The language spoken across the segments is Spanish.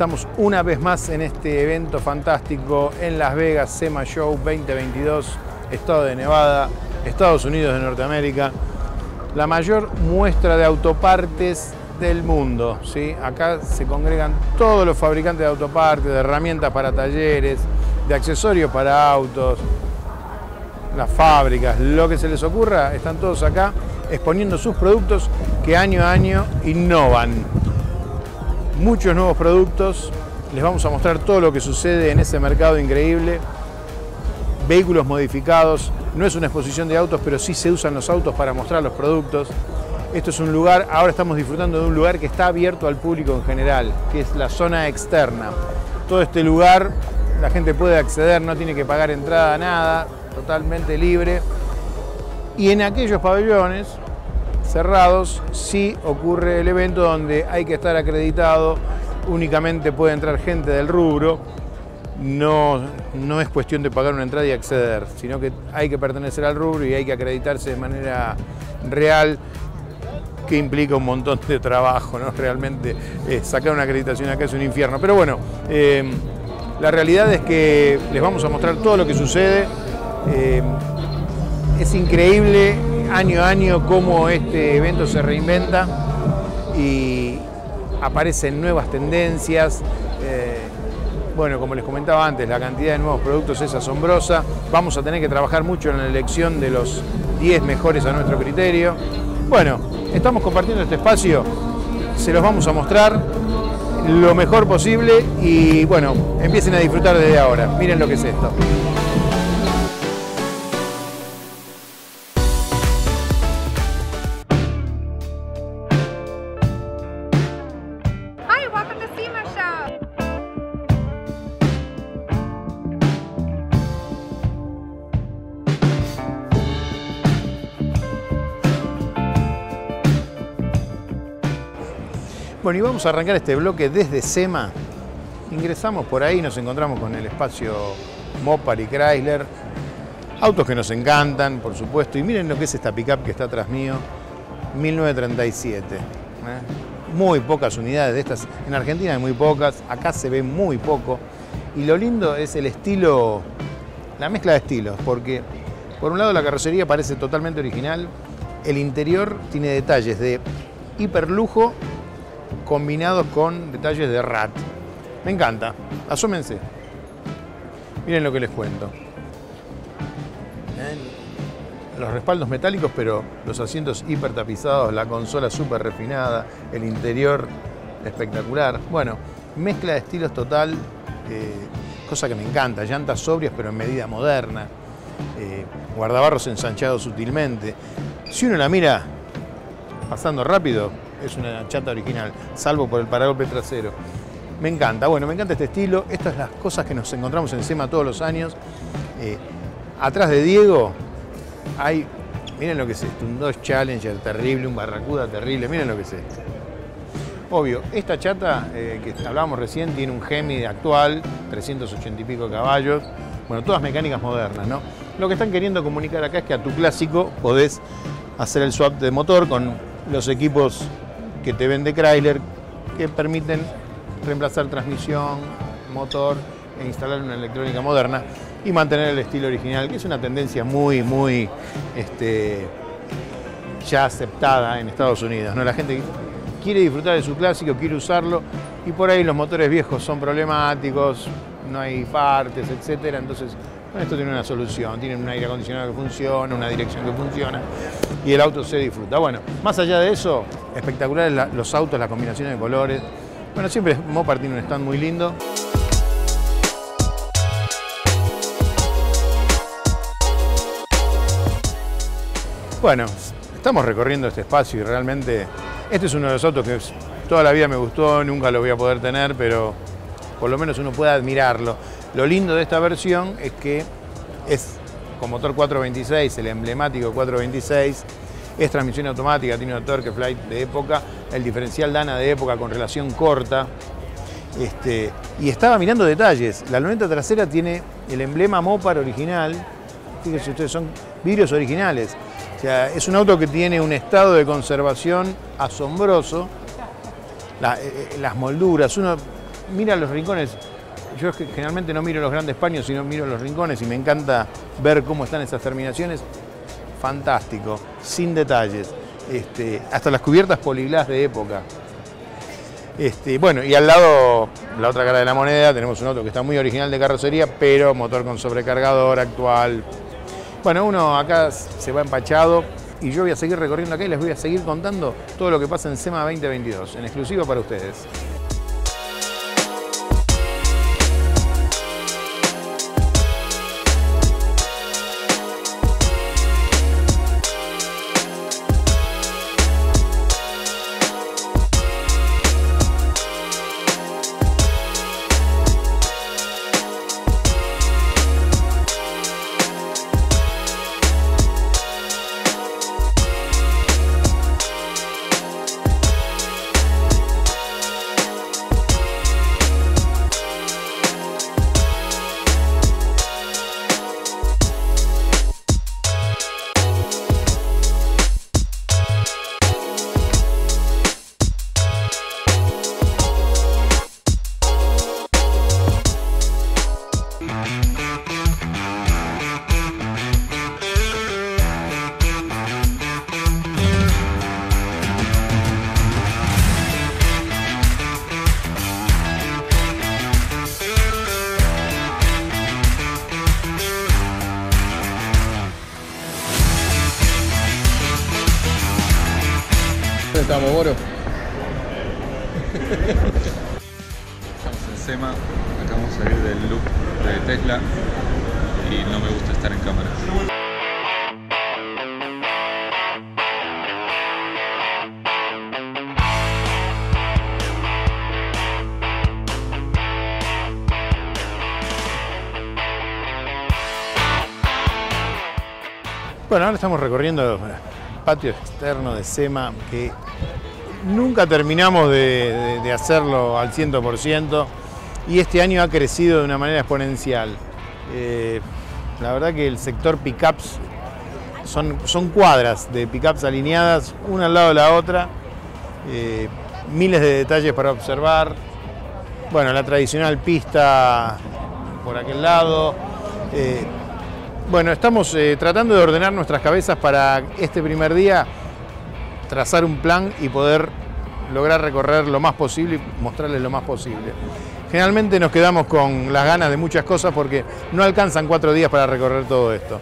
Estamos una vez más en este evento fantástico en Las Vegas, SEMA Show 2022, Estado de Nevada, Estados Unidos de Norteamérica. La mayor muestra de autopartes del mundo, ¿sí? Acá se congregan todos los fabricantes de autopartes, de herramientas para talleres, de accesorios para autos, las fábricas, lo que se les ocurra, están todos acá exponiendo sus productos que año a año innovan. Muchos nuevos productos, les vamos a mostrar todo lo que sucede en ese mercado increíble. Vehículos modificados, no es una exposición de autos, pero sí se usan los autos para mostrar los productos. Esto es un lugar, ahora estamos disfrutando de un lugar que está abierto al público en general, que es la zona externa. Todo este lugar la gente puede acceder, no tiene que pagar entrada, nada, totalmente libre. Y en aquellos pabellones cerrados sí ocurre el evento donde hay que estar acreditado, únicamente puede entrar gente del rubro. No es cuestión de pagar una entrada y acceder, sino que hay que pertenecer al rubro y hay que acreditarse de manera real, que implica un montón de trabajo, ¿no? Realmente sacar una acreditación acá es un infierno. Pero bueno, la realidad es que les vamos a mostrar todo lo que sucede. Es increíble año a año cómo este evento se reinventa y aparecen nuevas tendencias. Bueno, como les comentaba antes, la cantidad de nuevos productos es asombrosa. Vamos a tener que trabajar mucho en la elección de los 10 mejores a nuestro criterio. Bueno, estamos compartiendo este espacio, se los vamos a mostrar lo mejor posible y bueno, empiecen a disfrutar desde ahora. Miren lo que es esto. Bueno, y vamos a arrancar este bloque desde SEMA. Ingresamos por ahí, nos encontramos con el espacio Mopar y Chrysler. Autos que nos encantan, por supuesto. Y miren lo que es esta pickup que está atrás mío, 1937. Muy pocas unidades de estas. En Argentina hay muy pocas, acá se ve muy poco. Y lo lindo es el estilo, la mezcla de estilos, porque por un lado la carrocería parece totalmente original. El interior tiene detalles de hiperlujo combinados con detalles de rat. Me encanta, asómense. Miren lo que les cuento. Los respaldos metálicos, pero los asientos hiper tapizados, la consola súper refinada, el interior espectacular. Bueno, mezcla de estilos total, cosa que me encanta. Llantas sobrias pero en medida moderna, guardabarros ensanchados sutilmente. Si uno la mira pasando rápido, es una chata original, salvo por el paragolpe trasero. Me encanta, bueno, me encanta este estilo. Estas son las cosas que nos encontramos en SEMA todos los años. Atrás de Diego hay, miren lo que es esto, un Dodge Challenger terrible, un Barracuda terrible, miren lo que es esto. Obvio, esta chata que hablábamos recién tiene un Hemi actual, 380 y pico caballos, bueno, todas mecánicas modernas, ¿no? Lo que están queriendo comunicar acá es que a tu clásico podés hacer el swap de motor con los equipos que te vende Chrysler, que permiten reemplazar transmisión, motor e instalar una electrónica moderna y mantener el estilo original, que es una tendencia muy ya aceptada en Estados Unidos, ¿no? La gente quiere disfrutar de su clásico, quiere usarlo y por ahí los motores viejos son problemáticos, no hay partes, etcétera. Entonces, bueno, esto tiene una solución, tiene un aire acondicionado que funciona, una dirección que funciona y el auto se disfruta. Bueno, más allá de eso, espectaculares los autos, las combinaciones de colores. Bueno, siempre Mopar tiene un stand muy lindo. Bueno, estamos recorriendo este espacio y realmente este es uno de los autos que toda la vida me gustó, nunca lo voy a poder tener, pero por lo menos uno puede admirarlo. Lo lindo de esta versión es que es con motor 426, el emblemático 426, es transmisión automática, tiene una Torque-Flight de época, el diferencial Dana de época con relación corta. Y estaba mirando detalles, la luneta trasera tiene el emblema Mopar original, fíjense ustedes, son vidrios originales. O sea, es un auto que tiene un estado de conservación asombroso. Las molduras, uno mira los rincones. Yo es que generalmente no miro los grandes paños, sino miro los rincones y me encanta ver cómo están esas terminaciones. Fantástico, sin detalles. Hasta las cubiertas poliglass de época. Bueno, y al lado, la otra cara de la moneda, tenemos un auto que está muy original de carrocería, pero motor con sobrecargador actual. Bueno, uno acá se va empachado y yo voy a seguir recorriendo acá y les voy a seguir contando todo lo que pasa en SEMA 2022, en exclusiva para ustedes. Estamos, Boro. Estamos en SEMA, acabamos de salir del loop de Tesla y no me gusta estar en cámara. Bueno, ahora estamos recorriendo el patio externo de SEMA, que nunca terminamos de hacerlo al 100% y este año ha crecido de una manera exponencial. La verdad que el sector pickups son cuadras de pickups alineadas, una al lado de la otra, miles de detalles para observar. Bueno, la tradicional pista por aquel lado. Bueno, estamos tratando de ordenar nuestras cabezas para este primer día, trazar un plan y poder lograr recorrer lo más posible y mostrarles lo más posible. Generalmente nos quedamos con las ganas de muchas cosas porque no alcanzan 4 días para recorrer todo esto.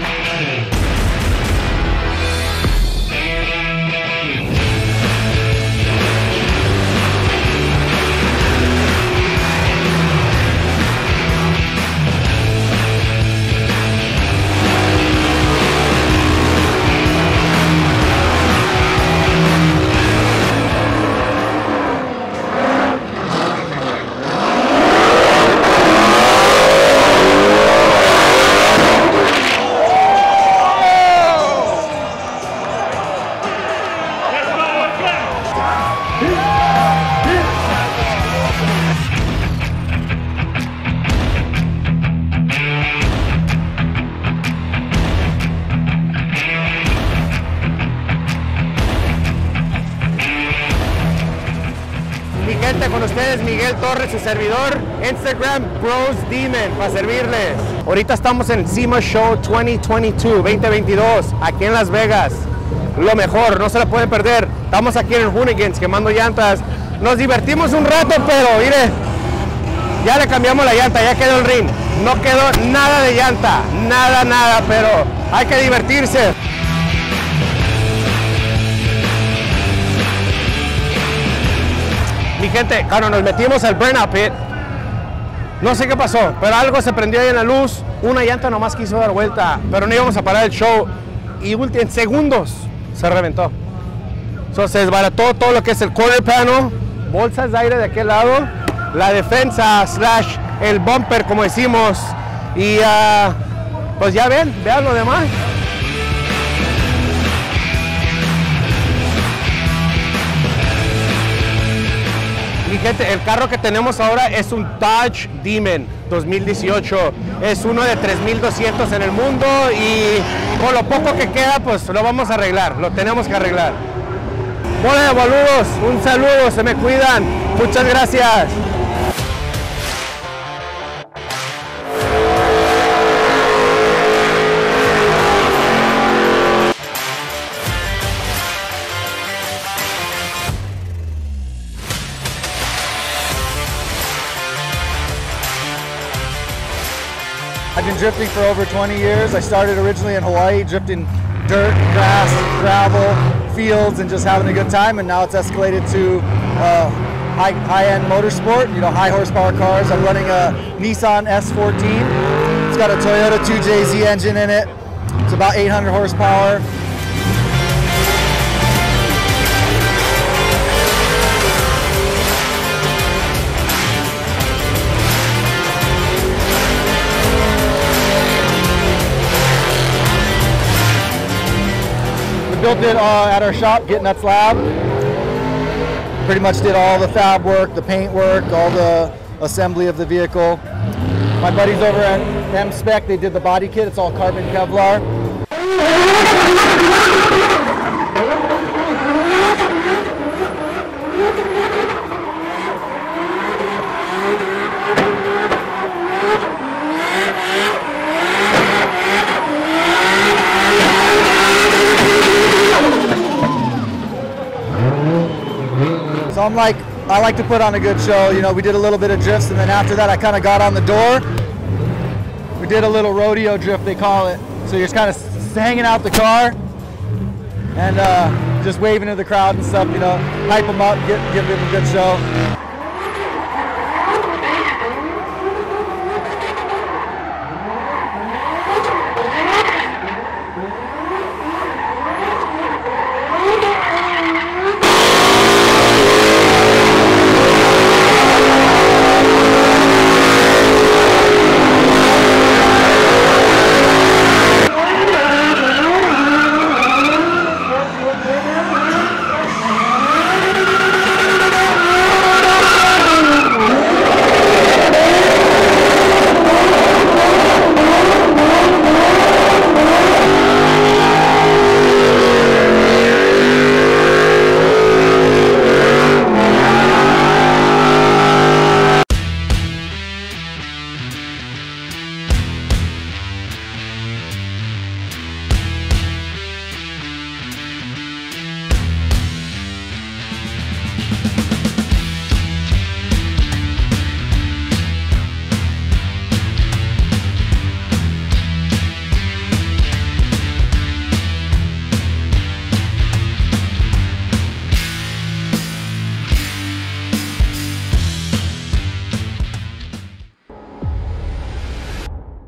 Con ustedes Miguel Torres, su servidor, Instagram Bros Demon, para servirles. Ahorita estamos en SEMA Show 2022, aquí en Las Vegas. Lo mejor, no se la pueden perder. Estamos aquí en el Hoonigans quemando llantas. Nos divertimos un rato, pero mire, ya le cambiamos la llanta, ya quedó el ring. No quedó nada de llanta, nada, pero hay que divertirse. Mi gente, cuando nos metimos al burnout pit, no sé qué pasó, pero algo se prendió ahí en la luz, una llanta nomás quiso dar vuelta, pero no íbamos a parar el show y en segundos se reventó. Entonces se desbarató todo lo que es el quarter panel, bolsas de aire de aquel lado, la defensa / el bumper como decimos, y pues ya vean lo demás. Mi gente, el carro que tenemos ahora es un Dodge Demon 2018. Es uno de 3,200 en el mundo y con lo poco que queda, pues lo vamos a arreglar. Lo tenemos que arreglar. Hola, boludos. Un saludo. Se me cuidan. Muchas gracias. drifting for over 20 years. I started originally in Hawaii, drifting dirt, grass, gravel, fields, and just having a good time. And now it's escalated to high-end motorsport, you know, high horsepower cars. I'm running a Nissan S14. It's got a Toyota 2JZ engine in it. It's about 800 horsepower. We built it at our shop, Get Nuts Lab. Pretty much did all the fab work, the paint work, all the assembly of the vehicle. My buddies over at M-Spec, they did the body kit. It's all carbon Kevlar. So I like to put on a good show. You know, we did a little bit of drifts, and then after that I kind of got on the door. We did a little rodeo drift, they call it. So you're just kind of hanging out the car and just waving to the crowd and stuff, you know, hype them up, give them a good show.